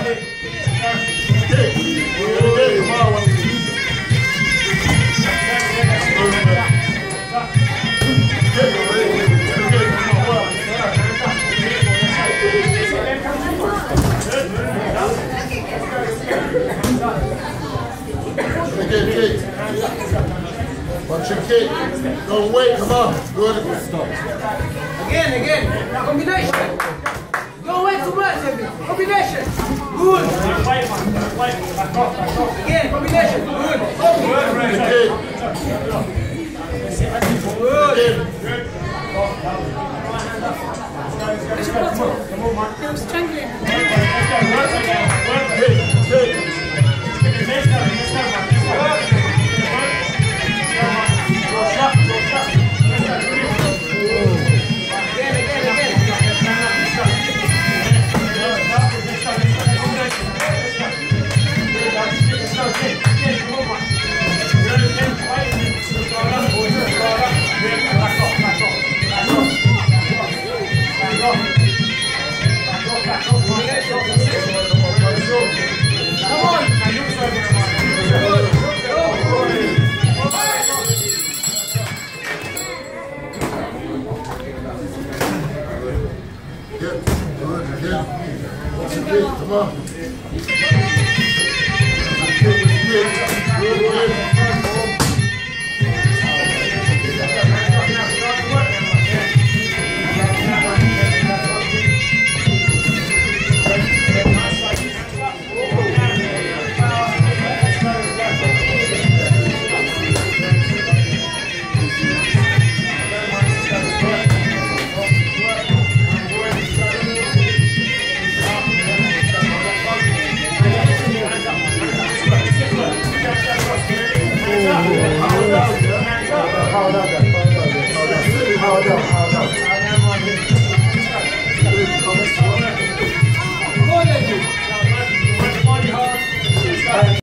Watch your kick. Don't wait, come on. Good. Stop. Again. Combination. Don't wait too much, David. Combination. Good. Again, combination. Good. Good. I'm struggling. Come on. How